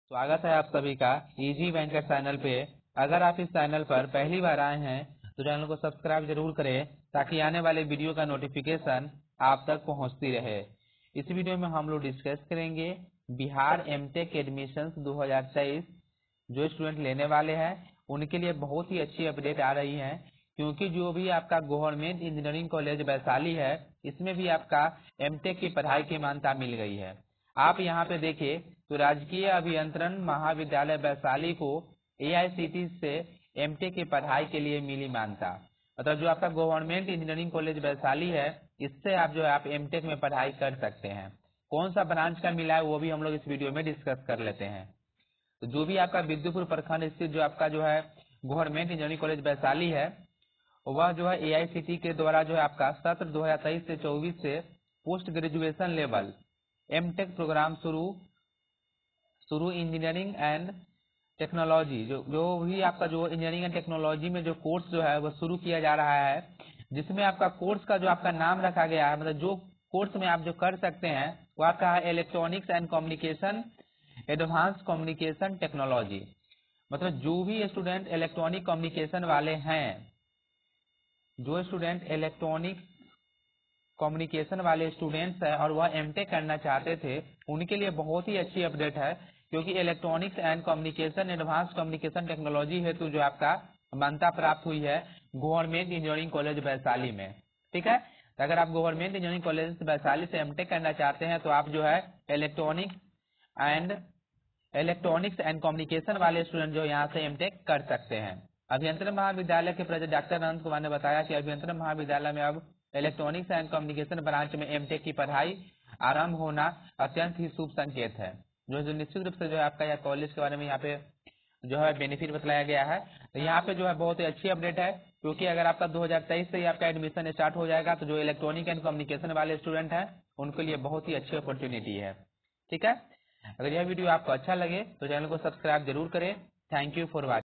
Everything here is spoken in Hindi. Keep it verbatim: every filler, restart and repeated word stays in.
स्वागत है आप सभी का इजी बैंकर चैनल पे। अगर आप इस चैनल पर पहली बार आए हैं तो चैनल को सब्सक्राइब जरूर करें ताकि आने वाले वीडियो का नोटिफिकेशन आप तक पहुंचती रहे। इस वीडियो में हम लोग डिस्कस करेंगे बिहार एमटेक एडमिशंस दो हज़ार तेईस जो स्टूडेंट लेने वाले हैं उनके लिए बहुत ही अच्छी अपडेट आ रही है, क्योंकि जो भी आपका गवर्नमेंट इंजीनियरिंग कॉलेज वैशाली है इसमें भी आपका एमटेक की पढ़ाई की मान्यता मिल गई है। आप यहाँ पे देखिए तो राजकीय अभियंत्रण महाविद्यालय वैशाली को एआईसीटी से एमटेक की पढ़ाई के लिए मिली मान्यता। मतलब जो आपका गवर्नमेंट इंजीनियरिंग कॉलेज वैशाली है इससे आप जो है आप एमटेक में पढ़ाई कर सकते हैं। कौन सा ब्रांच का मिला है वो भी हम लोग इस वीडियो में डिस्कस कर लेते हैं। तो जो भी आपका विद्युपुर प्रखंड स्थित जो आपका जो है गवर्नमेंट इंजीनियरिंग कॉलेज वैशाली है वह जो है एआईसीटी के द्वारा जो है आपका सत्र दो हजार तेईस से चौबीस से post graduation level MTech program शुरू शुरू इंजीनियरिंग एंड टेक्नोलॉजी जो जो भी आपका जो इंजीनियरिंग एंड टेक्नोलॉजी में जो कोर्स जो है वो शुरू किया जा रहा है, जिसमें आपका कोर्स का जो आपका नाम रखा गया है, मतलब जो कोर्स में आप जो कर सकते हैं वो आपका है electronics and communication advance communication technology. मतलब जो भी स्टूडेंट इलेक्ट्रॉनिक कम्युनिकेशन वाले हैं, जो स्टूडेंट इलेक्ट्रॉनिक कम्युनिकेशन वाले स्टूडेंट्स हैं और वह एमटेक करना चाहते थे उनके लिए बहुत ही अच्छी अपडेट है, क्योंकि electronics and communication advance communication technology हेतु जो आपका मान्यता प्राप्त हुई है गवर्नमेंट इंजीनियरिंग कॉलेज वैशाली में। ठीक है, तो अगर आप गवर्नमेंट इंजीनियरिंग कॉलेज वैशाली से एमटेक करना चाहते हैं तो आप जो है electronics and electronics and communication वाले स्टूडेंट जो यहाँ से एमटेक कर सकते हैं। अभियंत्रण महाविद्यालय के प्रेसिडेंट डॉक्टर अनंत कुमार ने बताया कि अभियंत्रण महाविद्यालय में अब इलेक्ट्रॉनिक्स एंड कम्युनिकेशन ब्रांच में एमटेक की पढ़ाई आरंभ होना अत्यंत ही शुभ संकेत है। जो जो निश्चित रूप से जो है आपका यह कॉलेज के बारे में यहाँ पे जो है बेनिफिट बताया गया है। तो यहाँ पे जो है बहुत ही अच्छी अपडेट है, क्योंकि अगर आपका दो हजार तेईस से ही आपका एडमिशन स्टार्ट हो जाएगा तो जो इलेक्ट्रॉनिक एंड कम्युनिकेशन वाले स्टूडेंट हैं उनके लिए बहुत ही अच्छी अपॉर्चुनिटी है। ठीक है, अगर यह वीडियो आपको अच्छा लगे तो चैनल को सब्सक्राइब जरूर करें। Thank you for watching.